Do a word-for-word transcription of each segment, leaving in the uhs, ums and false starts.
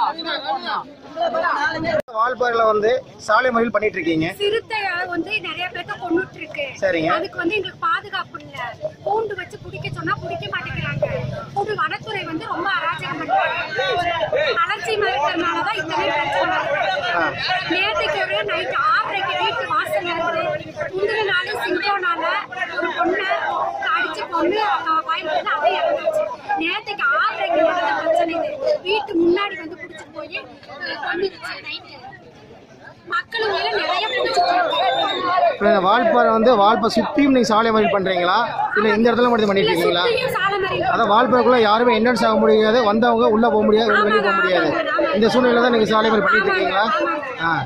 வால்பாறையில வந்து சாலை மறியல் பண்ணிட்டு இருக்கீங்க. சிறுத்தை வந்து நிறைய பேர்த்த கொன்னுட்டு இருக்கு. சரிங்க. அதுக்கு வந்து எங்களுக்கு பாதுகாப்பு இல்ல. கூண்டு வச்சு பிடிக்க சொன்னா பிடிக்க மாட்டேங்கிறாங்க. கூண்டு வனத்துறை வந்து ரொம்ப அராஜகம் பண்றாங்க. அலட்சி மறுக்கிறதுனாலதான் இத்தனை பிரச்சனை. நேற்றுக்கு ஒரு நைட் ஆறரைக்கு வீட்டு வாசல் இருந்து முந்தின நாள் சிங்கோனால ஒரு பொண்ணை அடிச்சு பொண்ணு பயன்படுத்தி அதை இறந்துச்சு. நேற்றுக்கு ஆறரைக்கு நடந்த பிரச்சனை இது. வீட்டு முன்னாடி வந்து பிடிச்சிட்டு போய் கொண்டுச்சு நைட்டு. மக்களும் மேல நிறைய பிடிச்சிட்டு இருக்கு. வால்பாறை வந்து வால்பாறை சுத்தியும் நீங்க சாலை மறியல் பண்றீங்களா இல்ல இந்த இடத்துல மட்டும் பண்ணிட்டு இருக்கீங்களா? அதான் வால்பாறைக்குள்ள யாருமே என்ட்ரன்ஸ் ஆக முடியாது, வந்தவங்க உள்ள போக முடியாது, வெளியே போக முடியாது. இந்த சூழ்நிலையில தான் நீங்க சாலை மறியல் பண்ணிட்டு இருக்கீங்களா? ஆ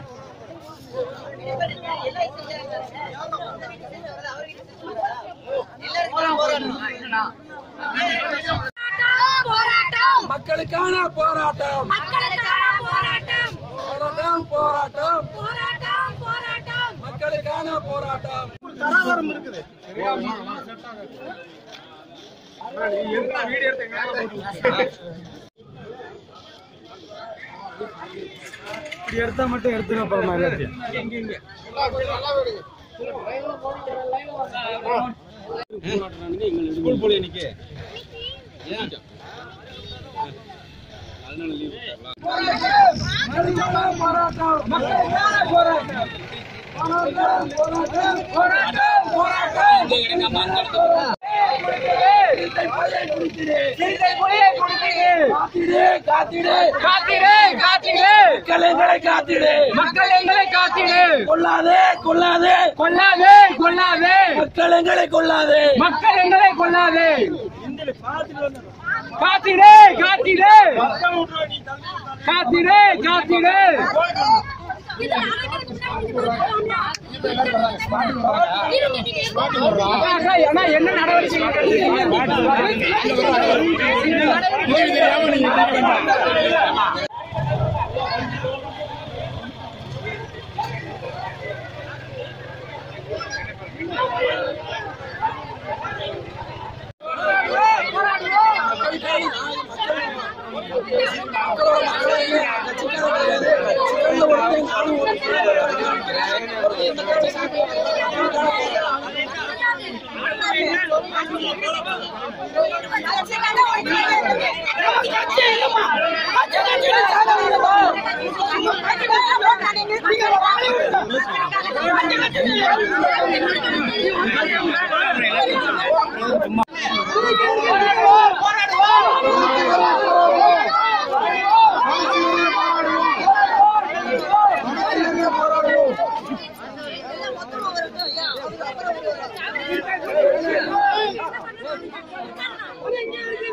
மக்களுக்கான போராட்டம் போராட்டம் போராட்டம் மக்களுக்கான போராட்டம். தராவரம் இருக்குது. எடுத்தா மட்டும் எடுத்துக்க போறோமா? ஸ்கூல் போலியா இன்னைக்கு? மக்கள் எங்களை காத்திடு, கொல்லாதே கொல்லாதே கொல்லாதே கொல்லாதே மக்கள் எங்களை கொல்லாதே, மக்கள் எங்களை கொல்லாதே, காத்திடு காத்திடு காத்திடு காத்திடு. என்ன நடவடிக்கை? Thank you.